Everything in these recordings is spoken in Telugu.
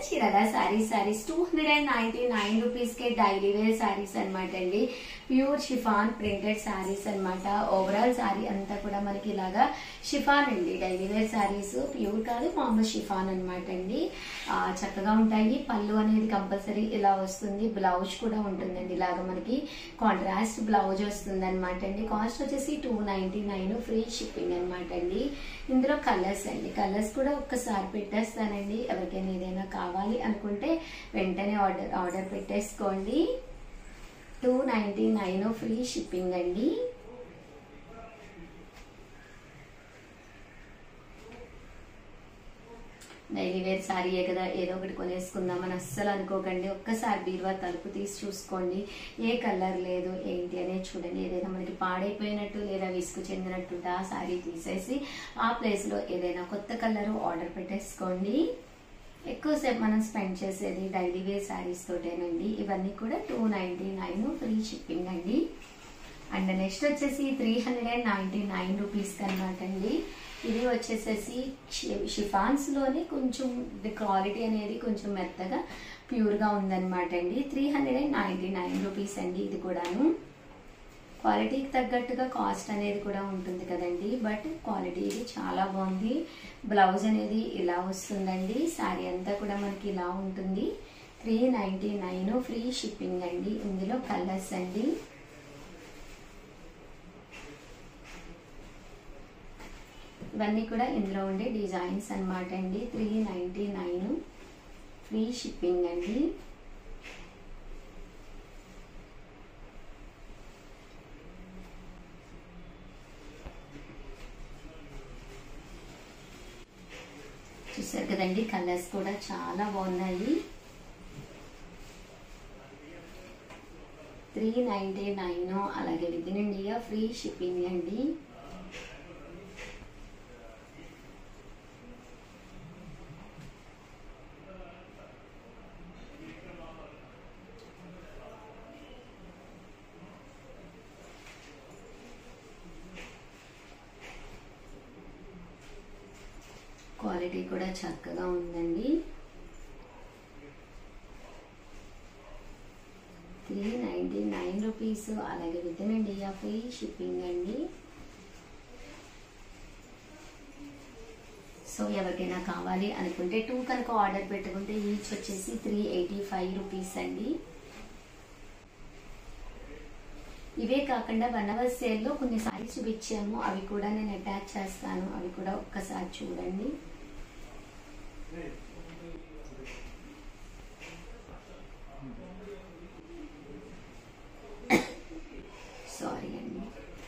చీరల సారీస్ 299 రూపీస్ కే డైలీ వేర్ సారీస్ అన్నమాట అండి. ప్యూర్ షిఫాన్ ప్రింటెడ్ సారీస్ అన్నమాట. ఓవరాల్ సారీ అంతా కూడా మనకి ఇలాగా షిఫాన్ అండి. డైలీ వేర్ సారీస్ ప్యూర్ కాదు, మామూలు షిఫాన్ అన్నమాట అండి. చక్కగా ఉంటాయి. పళ్ళు అనేది కంపల్సరీ ఇలా వస్తుంది. బ్లౌజ్ కూడా ఉంటుందండి. ఇలాగా మనకి కాంట్రాస్ట్ బ్లౌజ్ వస్తుంది అనమాట అండి. కాస్ట్ వచ్చేసి 299, ఫ్రీ షిప్పింగ్ అనమాట అండి. ఇందులో కలర్స్ అండి. కలర్స్ కూడా ఒక్కసారి పెట్టేస్తానండి. ఎవరికైనా ఏదైనా కావాలి అనుకుంటే వెంటనే ఆర్డర్ పెట్టేసుకోండి. 299 ఫ్రీ షిప్పింగ్ అండి. డైలీ వేర్ సారీయే కదా, ఏదో ఒకటి కొనేసుకుందామని అస్సలు అనుకోకండి. ఒక్కసారి బీరువా తలుపు తీసి చూసుకోండి. ఏ కలర్ లేదు ఏంటి అనేది చూడండి. ఏదైనా మనకి పాడైపోయినట్టు లేదా విసుగు చెందినట్టుంటే ఆ సారీ తీసేసి ఆ ప్లేస్ లో ఏదైనా కొత్త కలర్ ఆర్డర్ పెట్టేసుకోండి. ఎక్కువసేపు మనం స్పెండ్ చేసేది డైలీ వేర్ శారీస్ తోటేనండి. ఇవన్నీ కూడా 299 ఫ్రీ షిప్పింగ్ అండి. అండ్ నెక్స్ట్ వచ్చేసి 399 రూపీస్ అనమాట అండి. ఇది వచ్చేసేసి షిఫాన్స్ లోనే కొంచెం క్వాలిటీ అనేది కొంచెం మెత్తగా ప్యూర్ గా ఉందన్నమాట అండి. 399 రూపీస్ అండి. ఇది కూడాను క్వాలిటీకి తగ్గట్టుగా కాస్ట్ అనేది కూడా ఉంటుంది కదండి. బట్ క్వాలిటీ ఇది చాలా బాగుంది. బ్లౌజ్ అనేది ఇలా వస్తుందండి. శారీ అంతా కూడా మనకి ఇలా ఉంటుంది. 399 ఫ్రీ షిప్పింగ్ అండి. ఇందులో కలర్స్ అండి. ఇవన్నీ కూడా ఇందులో ఉండే డిజైన్స్ అన్నమాట అండి. 399 ఫ్రీ షిప్పింగ్ అండి. చూసారు కదండి, కలర్స్ కూడా చాలా బాగున్నాయి. 399 అలాగే within India free shipping అండి. క్వాలిటీ కూడా చక్కగా ఉందండి. 399 రూపీస్ అలాగే within India free shipping అండి. సో ఎవరికైనా కావాలి అనుకుంటే 2 కనుక ఆర్డర్ పెట్టుకుంటే ఈచ్ వచ్చేసి 385 రూపీస్ అండి. ఇవే కాకుండా 1 అవర్ సేల్లో కొన్ని సారీస్ చూపించాము. అవి కూడా నేను అటాచ్ చేస్తాను. అవి కూడా ఒక్కసారి చూడండి. సారీ అండి.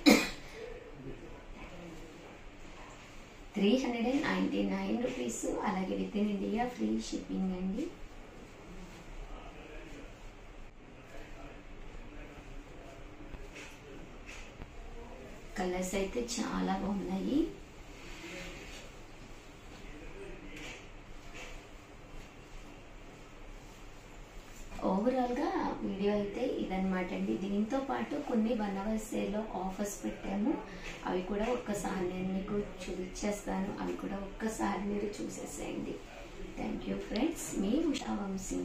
399 రూపీస్ అలాగే within India free shipping అండి. కలర్స్ అయితే చాలా బాగున్నాయి. ఓవరాల్ గా వీడియో అయితే ఇదన్నమాట అండి. దీంతో పాటు కొన్ని 1 అవర్ సేల్లో ఆఫర్స్ పెట్టాము. అవి కూడా ఒక్కసారి నేను మీకు చూపించేస్తాను. అవి కూడా ఒక్కసారి మీరు చూసేసేయండి. Thank you friends. మీ ఉషా వంశీ.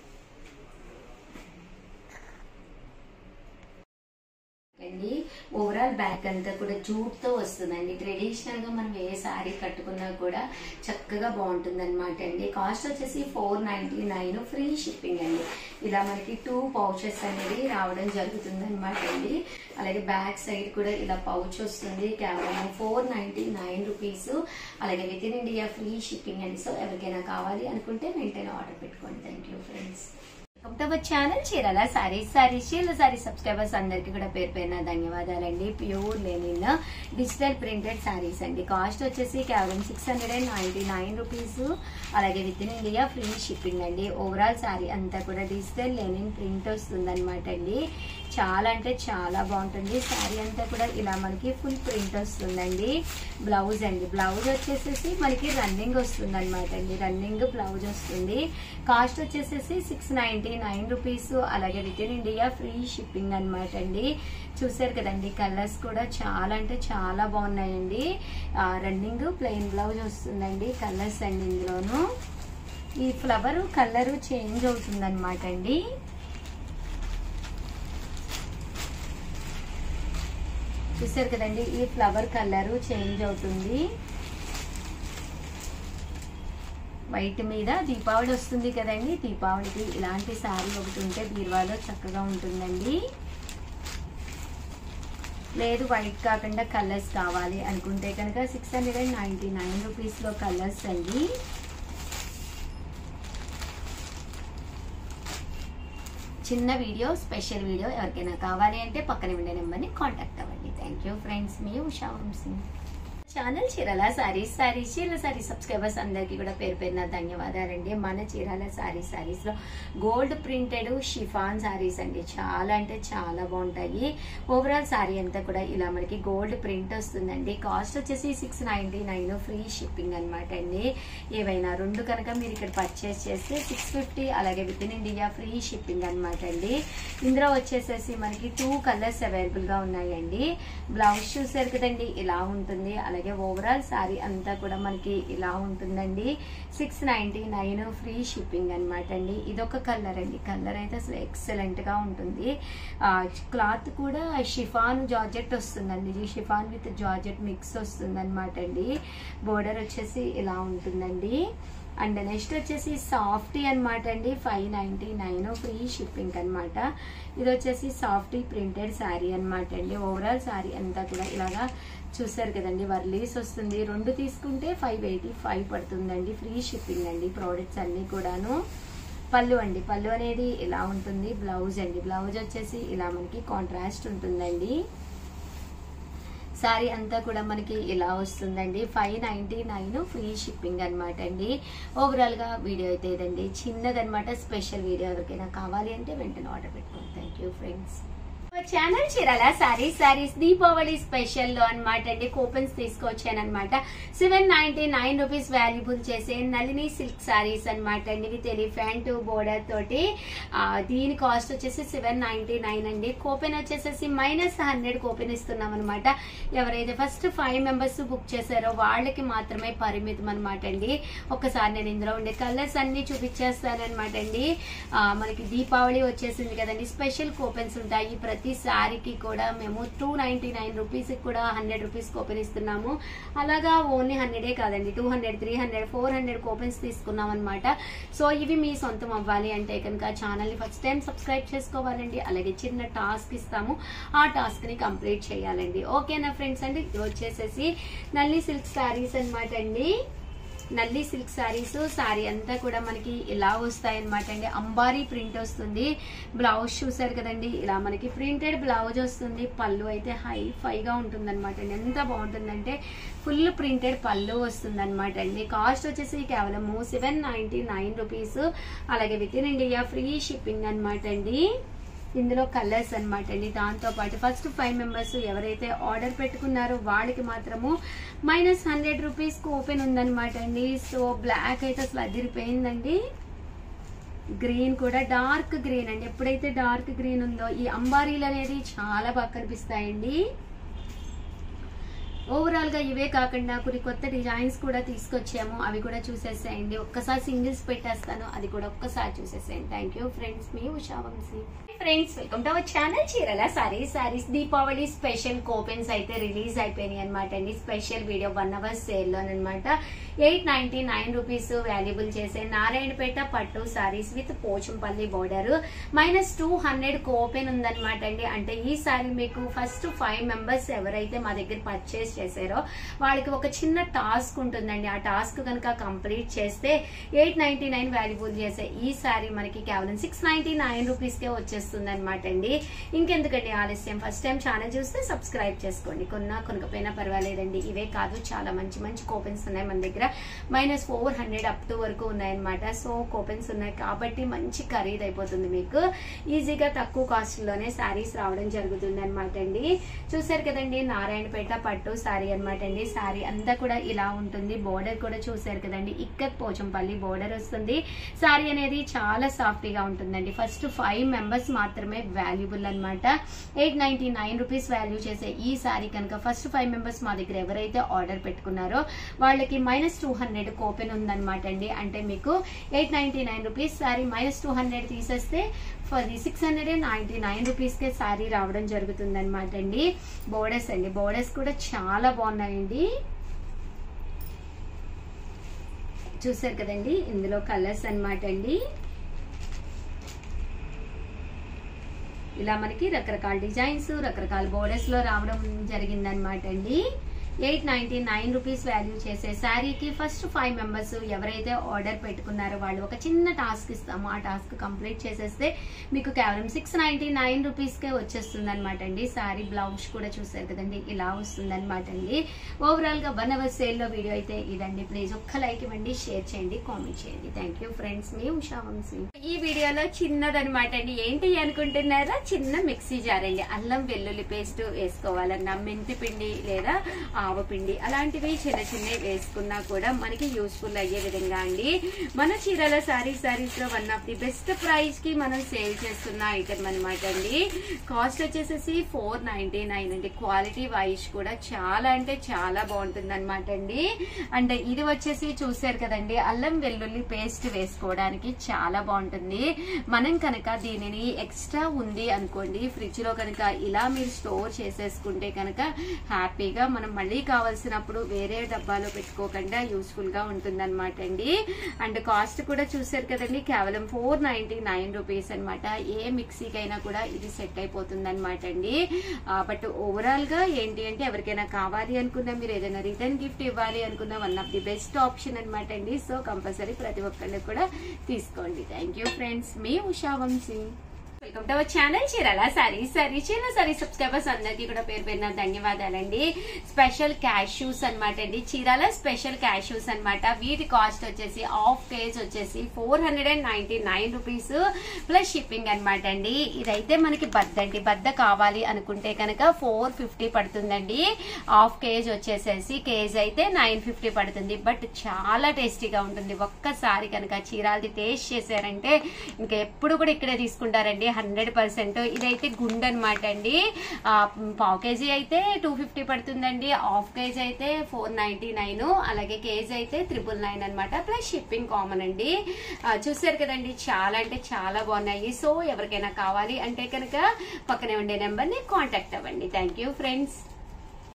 ఓవరాల్ బ్యాక్ అంతా కూడా జూట్ తో వస్తుందండి. ట్రెడిషనల్ గా మనం ఏ సారీ కట్టుకున్నా కూడా చక్కగా బాగుంటుంది అనమాట అండి. కాస్ట్ వచ్చేసి 499 ఫ్రీ షిప్పింగ్ అండి. ఇలా మనకి 2 పౌచెస్ అనేది రావడం జరుగుతుంది అనమాట అండి. అలాగే బ్యాక్ సైడ్ కూడా ఇలా పౌచ్ వస్తుంది. కేవలం 499 రూపీస్ అలాగే within India free shipping అండి. సో ఎవరికైనా కావాలి అనుకుంటే వెంటనే ఆర్డర్ పెట్టుకోండి. Thank you friends. ఛానల్ చీరల సారీస్ చీరల సారీ సబ్స్క్రైబర్స్ అందరికి కూడా పేరు పేరున ధన్యవాదాలండి. Pure linen digital printed saris అండి. కాస్ట్ వచ్చేసి కేవలం 699 రూపీస్ అలాగే within India free shipping అండి. ఓవరాల్ సారీ అంతా కూడా డిజిటల్ లెనిన్ ప్రింట్ వస్తుంది అనమాట అండి. చాలా అంటే చాలా బాగుంటుంది. సారీ అంతా కూడా ఇలా మనకి ఫుల్ ప్రింట్ వస్తుందండి. బ్లౌజ్ అండి. బ్లౌజ్ వచ్చేసేసి మనకి రన్నింగ్ వస్తుంది అనమాట అండి. రన్నింగ్ బ్లౌజ్ వస్తుంది. కాస్ట్ వచ్చేసేసి 699 రూపీస్ అలాగే within India free shipping అనమాట అండి. చూసారు కదండి, కలర్స్ కూడా చాలా అంటే చాలా బాగున్నాయండి. రన్నింగ్ ప్లెయిన్ బ్లౌజ్ వస్తుందండి. కలర్స్ అండి ఇందులోను ఈ ఫ్లవర్ కలర్ చేంజ్ అవుతుంది అనమాట అండి. చూసారు కదండి, ఈ ఫ్లవర్ కలర్ చేంజ్ అవుతుంది. వైట్ మీద దీపావళి వస్తుంది కదండి, దీపావళికి ఇలాంటి శారీ ఒకటి ఉంటే బీరువాలో చక్కగా ఉంటుందండి. లేదు వైట్ కాకుండా కలర్స్ కావాలి అనుకుంటే కనుక 699 రూపీస్లో కలర్స్ అండి. చిన్న వీడియో, స్పెషల్ వీడియో ఎవరికైనా కావాలి అంటే పక్కన ఉండే నెంబర్ని కాంటాక్ట్ అవ్వండి. థ్యాంక్ యూ ఫ్రెండ్స్, మీ ఉషా వంశీ. ఛానల్ చీరాల సారీస్ చీరాల సారీ సబ్స్క్రైబర్స్ అందరికీ కూడా పేరు పేరున ధన్యవాదాలండి. మన చీరాల సారీస్ లో గోల్డ్ ప్రింటెడ్ షిఫాన్ సారీస్ అండి, చాలా అంటే చాలా బాగుంటాయి. ఓవరాల్ సారీ అంతా కూడా ఇలా మనకి గోల్డ్ ప్రింట్ వస్తుందండి. కాస్ట్ వచ్చేసి 699, ఫ్రీ షిప్పింగ్ అనమాట అండి. ఏవైనా రెండు కనుక మీరు ఇక్కడ పర్చేస్ చేస్తే 650, అలాగే within India free shipping అనమాట అండి. ఇందులో వచ్చేసేసి మనకి 2 కలర్స్ అవైలబుల్ గా ఉన్నాయండి. బ్లౌజ్ చూసారు కదండి, ఇలా ఉంటుంది. అలాగే ఓవరాల్ సారీ అంతా కూడా మనకి ఇలా ఉంటుందండి. 699 ఫ్రీ షిప్పింగ్ అనమాట అండి. ఇదొక కలర్ అండి, కలర్ అయితే అసలు ఎక్సలెంట్ గా ఉంటుంది. క్లాత్ కూడా షిఫాన్ జార్జెట్ వస్తుందండి, షిఫాన్ విత్ జార్జెట్ మిక్స్ వస్తుంది అనమాట అండి. బోర్డర్ వచ్చేసి ఇలా ఉంటుందండి. అండ్ నెక్స్ట్ వచ్చేసి సాఫ్టీ అనమాట అండి, 599 ఫ్రీ షిప్పింగ్ అనమాట. ఇది వచ్చేసి సాఫ్టీ ప్రింటెడ్ శారీ అనమాట అండి. ఓవరాల్ శారీ అంతా కూడా ఇలాగా చూసారు కదండి, వర్లీస్ వస్తుంది. 2 తీసుకుంటే 585 పడుతుందండి, ఫ్రీ షిప్పింగ్ అండి. ప్రోడక్ట్స్ అన్ని కూడాను. పళ్ళు అండి, పళ్ళు అనేది ఇలా ఉంటుంది. బ్లౌజ్ అండి, బ్లౌజ్ వచ్చేసి ఇలా మనకి కాంట్రాస్ట్ ఉంటుందండి. సారీ అంతా కూడా మనకి ఇలా వస్తుందండి. 599 ఫ్రీ షిప్పింగ్ అనమాట అండి. ఓవరాల్ గా వీడియో అయితే ఇదండి, చిన్నదనమాట. స్పెషల్ వీడియో ఎవరికైనా కావాలి అంటే వెంటనే ఆర్డర్ పెట్టుకోండి. Thank you friends. Channel Chirala saris Deepavali special లో అనమాట అండి. కూపన్స్ తీసుకొచ్చాను అనమాట. 799 రూపీస్ వాల్యుబుల్ చేసే నళిని సిల్క్ సారీస్ అనమాట అండి, విత్ ఎలిఫెంట్ బోర్డర్ తోటి. దీని కాస్ట్ వచ్చేసి 799 అండి. కూపెన్ వచ్చేసేసి -100 కూపెన్ ఇస్తున్నాం అనమాట. ఎవరైతే ఫస్ట్ 5 మెంబర్స్ బుక్ చేశారో వాళ్ళకి మాత్రమే పరిమితం అనమాట అండి. ఒక్కసారి నేను ఇందులో ఉండే కలర్స్ అన్ని చూపించేస్తాను అనమాట అండి. మనకి దీపావళి వచ్చేసింది కదండి, స్పెషల్ కూపెన్స్ ఉంటాయి. ప్రతి శారీకి కూడా మేము 299 రూపీస్ కూడా 100 రూపీస్ కూపెన్ ఇస్తున్నాము. అలాగా ఓన్లీ 100 కాదండి, 200, 300, 400 కూపెన్స్ తీసుకున్నాం అనమాట. సో ఇవి మీ సొంతం అవ్వాలి అంటే కనుక ఛానల్ ని ఫస్ట్ టైం సబ్స్క్రైబ్ చేసుకోవాలండి. అలాగే చిన్న టాస్క్ ఇస్తాము, ఆ టాస్క్ ని కంప్లీట్ చేయాలండి. ఓకేనా ఫ్రెండ్స్ అండి. ఇది వచ్చేసేసి నల్లి సిల్క్ శారీస్ అనమాట అండి. నల్లి సిల్క్ శారీస్, శారీ అంతా కూడా మనకి ఇలా వస్తాయి అనమాట అండి. అంబారీ ప్రింట్ వస్తుంది. బ్లౌజ్ చూసారు కదండి, ఇలా మనకి ప్రింటెడ్ బ్లౌజ్ వస్తుంది. పళ్ళు అయితే హైఫైగా ఉంటుంది అనమాట అండి. ఎంత బాగుంటుందంటే ఫుల్ ప్రింటెడ్ పళ్ళు వస్తుంది అనమాట అండి. కాస్ట్ వచ్చేసి కేవలం 799 రూపీస్. అలాగే within India free shipping అనమాట అండి. ఇందులో కలర్స్ అనమాట అండి. దాంతో పాటు ఫస్ట్ 5 మెంబర్స్ ఎవరైతే ఆర్డర్ పెట్టుకున్నారో వాళ్ళకి మాత్రము -100 రూపీస్ కూపెన్ ఉందనమాట అండి. సో బ్లాక్ అయితే అసలు అదిరిపోయిందండి. గ్రీన్ కూడా డార్క్ గ్రీన్ అండి. ఎప్పుడైతే డార్క్ గ్రీన్ ఉందో ఈ అంబారీలు అనేది చాలా బాగా కనిపిస్తాయండి. ఓవరాల్ గా ఇవే కాకుండా కొన్ని కొత్త డిజైన్స్ కూడా తీసుకొచ్చాము, అవి కూడా చూసేసేయండి. ఒక్కసారి సింగిల్స్ పెట్టేస్తాను, అది కూడా ఒక్కసారి చూసేసేయండి. థ్యాంక్ యూ ఫ్రెండ్స్, మీ Usha Vamshi. Friends, welcome to our channel Chirala saris Deepavali special coupons అయితే రిలీజ్ అయిపోయినాయి అనమాట అండి. స్పెషల్ వీడియో 1 hour సేల్ లోనమాట. 899 రూపీస్ వాల్యుబుల్ చేసే నారాయణపేట పట్టు saris with Pochampally border. -200 coupon ఉందనమాట అండి. అంటే ఈ సారీ మీకు ఫస్ట్ 5 మెంబర్స్ ఎవరైతే మా దగ్గర పర్చేస్ చేశారో వాళ్ళకి ఒక చిన్న టాస్క్ ఉంటుందండి. ఆ టాస్క్ కనుక కంప్లీట్ చేస్తే 899 వాల్యుబుల్ చేసే ఈ సారీ మనకి కేవలం 699 రూపీస్ కే వచ్చేస్తుంది అనమాట అండి. ఇంకెందుకండి ఆలస్యం, ఫస్ట్ టైం ఛానల్ చూస్తే సబ్స్క్రైబ్ చేసుకోండి. కొనకపోయినా పర్వాలేదండి. ఇవే కాదు, చాలా మంచి కూపెన్స్ ఉన్నాయి మన దగ్గర. -400 అప్ టు వరకు ఉన్నాయన్నమాట. సో కూపెన్స్ ఉన్నాయి కాబట్టి మంచి ఖరీదు అయిపోతుంది. మీకు ఈజీగా తక్కువ కాస్ట్ లోనే శారీస్ రావడం జరుగుతుంది అనమాట అండి. చూసారు కదండి, నారాయణపేట పట్టు సారీ అనమాట అండి. సారీ అంతా కూడా ఇలా ఉంటుంది. బోర్డర్ కూడా చూసారు కదండి, ఇక్కత్ పోచంపల్లి బోర్డర్ వస్తుంది. సారీ అనేది చాలా సాఫ్ట్గా ఉంటుందండి. ఫస్ట్ 5 మెంబర్స్ మాత్రమే వాల్యుబుల్ అనమాట. 899 రూపీస్ వాల్యూ చేసే ఈ సారీ కనుక ఫస్ట్ 5 మెంబర్స్ మా దగ్గర ఎవరైతే ఆర్డర్ పెట్టుకున్నారో వాళ్ళకి -200 కూపెన్ ఉందన్నమాట అండి. అంటే మీకు 899 రూపీస్ సారీ -200 తీసేస్తే ఫర్ 699 రూపీస్ కే సారీ రావడం జరుగుతుంది అనమాట అండి. బోర్డర్స్ అండి, బోర్డర్స్ కూడా చాలా బాగున్నాయండి. చూసారు కదండి, ఇందులో కలర్స్ అన్నమాట అండి. ఇలా మనకి రకరకాల డిజైన్స్ రకరకాల బోర్డర్స్ లో రావడం జరిగిందనమాట అండి. 899 రూపీస్ వాల్యూ చేసే శారీకి ఫస్ట్ 5 మెంబర్స్ ఎవరైతే ఆర్డర్ పెట్టుకున్నారో వాళ్ళు ఒక చిన్న టాస్క్ ఇస్తాము. ఆ టాస్క్ కంప్లీట్ చేసేస్తే మీకు కేవలం 699 రూపీస్కే వచ్చేస్తుంది అనమాట అండి. శారీ బ్లౌజ్ కూడా చూసారు కదండి, ఇలా వస్తుంది అనమాట అండి. ఓవరాల్ గా 1 అవర్ సేల్ లో వీడియో అయితే ఇదండి. ప్లీజ్ ఒక్క లైక్ ఇవ్వండి, షేర్ చేయండి, కామెంట్ చేయండి. థ్యాంక్ యూ ఫ్రెండ్స్, మీ ఉషా వంశీ. ఈ వీడియోలో చిన్నదనమాట అండి. ఏంటి అనుకుంటున్నారా, చిన్న మిక్సీ జార్ అండి. అల్లం వెల్లుల్లి పేస్ట్ వేసుకోవాలన్నా, మెంతి పిండి లేదా ఆవపిండి అలాంటివి చిన్న చిన్నవి వేసుకున్నా కూడా మనకి యూస్ఫుల్ అయ్యే విధంగా అండి. మన చీరాల సారీస్ లో 1 ఆఫ్ ది బెస్ట్ ప్రైస్ కి మనం సేల్ చేస్తున్న ఐటమ్ అనమాట అండి. కాస్ట్ వచ్చేసేసి 499 అండి. క్వాలిటీ వైజ్ కూడా చాలా అంటే చాలా బాగుంటుంది అనమాట అండి. అండ్ ఇది వచ్చేసి చూసారు కదండి, అల్లం వెల్లుల్లి పేస్ట్ వేసుకోవడానికి చాలా బాగుంటుంది. మనం కనుక దీనిని ఎక్స్ట్రా ఉంది అనుకోండి, ఫ్రిడ్జ్ లో కనుక ఇలా మీరు స్టోర్ చేసేసుకుంటే కనుక హ్యాపీగా మనం మళ్ళీ కావాల్సినప్పుడు వేరే డబ్బాలో పెట్టుకోకుండా యూస్ఫుల్ గా ఉంటుంది అనమాట అండి. అండ్ కాస్ట్ కూడా చూసారు కదండి, కేవలం 499 రూపీస్ అనమాట. ఏ మిక్సీకైనా కూడా ఇది సెట్ అయిపోతుంది అనమాట అండి. బట్ ఓవరాల్ గా ఏంటి అంటే ఎవరికైనా కావాలి అనుకున్నా, మీరు ఏదైనా రిటర్న్ గిఫ్ట్ ఇవ్వాలి అనుకున్నా 1 ఆఫ్ ది బెస్ట్ ఆప్షన్ అనమాట అండి. సో కంపల్సరీ ప్రతి ఒక్కళ్ళు కూడా తీసుకోండి. థ్యాంక్ యూ ఫ్రెండ్స్, మీ Usha Vamshi. Welcome to our channel Chirala saris. Chirala sarees subscribers అందరికీ కూడా పేరు పేరున ధన్యవాదాలండి. స్పెషల్ క్యాష్యూస్ అనమాట అండి, చీరాల స్పెషల్ క్యాష్యూస్ అనమాట. వీటి కాస్ట్ వచ్చేసి హాఫ్ కేజ్ వచ్చేసి 499 రూపీస్ ప్లస్ షిప్పింగ్ అనమాట అండి. ఇదైతే మనకి బద్ద అండి. బద్ద కావాలి అనుకుంటే కనుక 450 పడుతుందండి. హాఫ్ కేజ్ వచ్చేసేసి కేజ్ అయితే 950 పడుతుంది. బట్ చాలా టేస్టీగా ఉంటుంది. ఒక్కసారి కనుక చీరాలది టేస్ట్ చేశారంటే ఇంకా ఎప్పుడు కూడా ఇక్కడే తీసుకుంటారండి 100%. ఇదైతే గుండె అనమాట అండి. పావు కేజీ అయితే 250 పడుతుందండి. హాఫ్ కేజీ అయితే 499, అలాగే కేజీ అయితే 999 అనమాట. ప్లస్ షిప్పింగ్ కామన్ అండి. చూసారు కదండి, చాలా అంటే చాలా బాగున్నాయి. సో ఎవరికైనా కావాలి అంటే కనుక పక్కనే ఉండే నెంబర్ ని కాంటాక్ట్ అవ్వండి. Thank you friends.